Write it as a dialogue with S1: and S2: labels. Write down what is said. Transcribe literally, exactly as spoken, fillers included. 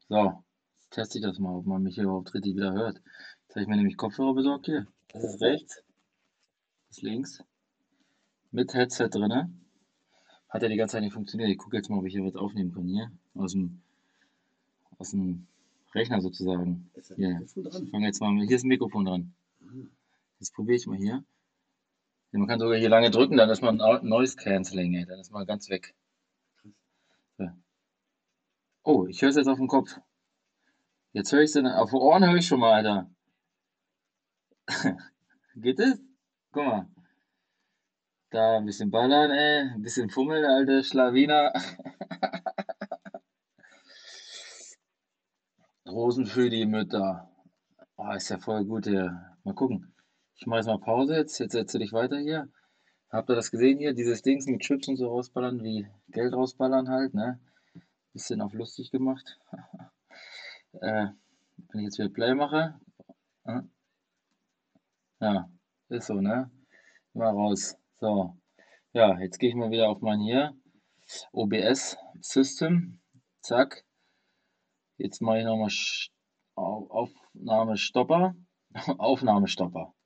S1: So, jetzt teste ich das mal, ob man mich hier überhaupt richtig wieder hört. Jetzt habe ich mir nämlich Kopfhörer besorgt hier. Das ist rechts, das ist links. Mit Headset drinne. Hat ja die ganze Zeit nicht funktioniert. Ich gucke jetzt mal, ob ich hier was aufnehmen kann hier. Aus dem, aus dem Rechner sozusagen.
S2: Ist ein
S1: Hier.
S2: Mikrofon dran?
S1: Ich fange jetzt mal, hier ist ein Mikrofon dran. Jetzt probiere ich mal hier. Ja, man kann sogar hier lange drücken, dann ist man Noise Cancelling, ey. Dann ist man ganz weg. So. Oh, ich höre es jetzt auf dem Kopf. Jetzt höre ich es dann, auf den Ohren höre ich schon mal, Alter. Geht es? Guck mal. Da ein bisschen ballern, ey. Ein bisschen fummeln, alte Schlawiner. Rosen für die Mütter. Oh, ist ja voll gut hier. Mal gucken. Ich mache jetzt mal Pause jetzt. Jetzt erzähle ich weiter hier. Habt ihr das gesehen hier? Dieses Dings mit Chips und so rausballern, wie Geld rausballern halt, ne? Bisschen auf lustig gemacht. Äh, wenn ich jetzt wieder Play mache. äh, Ja, ist so, ne? Mal raus. So. Ja, jetzt gehe ich mal wieder auf mein hier. O B S System. Zack. Jetzt mache ich nochmal Aufnahmestopper. Aufnahmestopper.